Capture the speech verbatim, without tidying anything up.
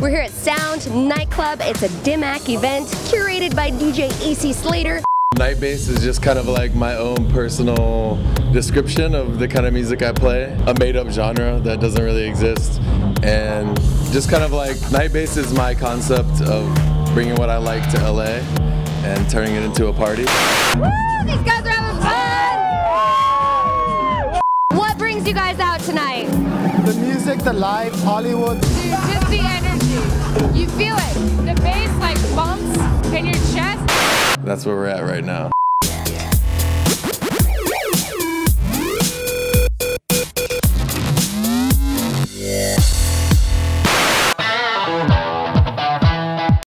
We're here at Sound Nightclub. It's a Dimac event curated by D J A C Slater. Night bass is just kind of like my own personal description of the kind of music I play. A made-up genre that doesn't really exist. And just kind of like, night bass is my concept of bringing what I like to L A and turning it into a party. Woo! These guys are having fun! What brings you guys out tonight? The music, the live, Hollywood. Dude, just the energy. You feel it. The bass like bumps in your chest. That's where we're at right now.